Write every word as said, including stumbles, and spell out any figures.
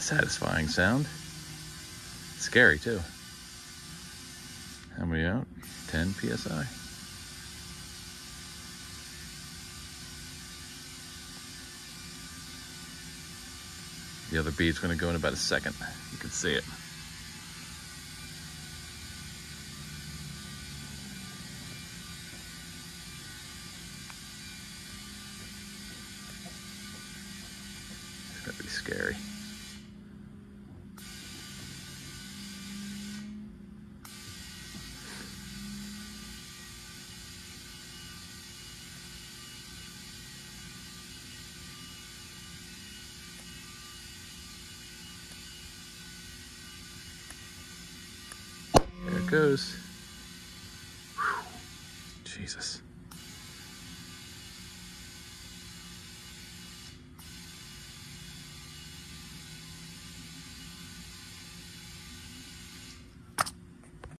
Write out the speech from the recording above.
satisfying sound. Scary too. How many out? ten P S I. The other bead's gonna go in about a second. You can see it. It's gonna be scary. There it goes. Whew. Jesus.